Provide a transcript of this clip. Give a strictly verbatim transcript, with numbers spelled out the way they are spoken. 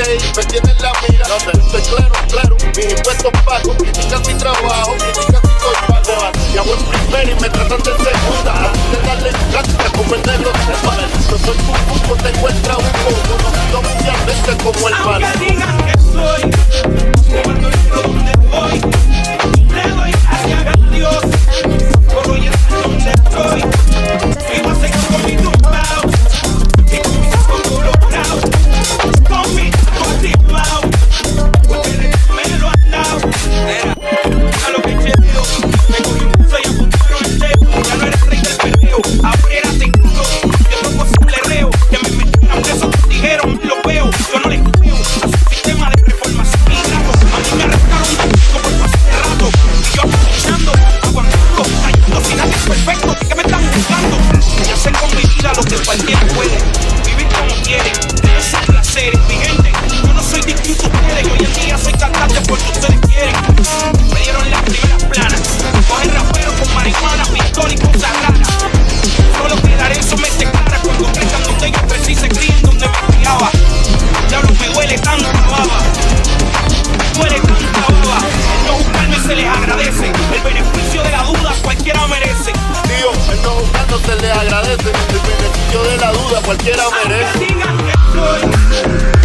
reír, me tienen la mira. No sé, estoy claro, claro, mis impuestos pagos. Critican mi trabajo, critican si soy pago. Y hago en primera y me tratan de segunda. Así de darle práctica como el negro de mal. Yo soy un buco, tengo el trabuco. Conocido mundialmente como el mal. Aunque digan que soy, cuando entro donde voy, le doy gracias a Dios. Por hoy estar donde estoy. Vivo a seguir con mi tumbao. Y con mi casco colorado. Con mi activado. Porque me lo han dado. A lo que chequeo. Me cogí un buzo y apuntaron el dedo. Ya no era rey del perreo. Ahora era seguro. Yo no posible reo. Que me metieran preso con dijeron. Lo veo. Yo no les creo. A su sistema de reformación y grado. A mí me arrestaron un poquito por pasar de rato. Y yo escuchando, aguantando, cayendo. Si nadie es perfecto, ¿de qué me están buscando? Y hacer con mi vida lo que cualquiera puede. Vivir como quiere. Tener sus placeres. Mi gente, yo no soy distinto a ustedes. Hoy en día soy cantante porque ustedes quieren. Me dieron las primeras planas. Cogen raperos con marihuana, pistola y cosas raras. Solo quedaré en su mente clara cuando crezcan donde yo crecí, se críen donde me criaba. Diablo, me duele tanta baba. Me duele tanta baba. El no buscarme se les agradece. El beneficio de la duda cualquiera merece. Tío, el no buscando se le agradece. El beneficio de la duda cualquiera merece. Aunque digan que soy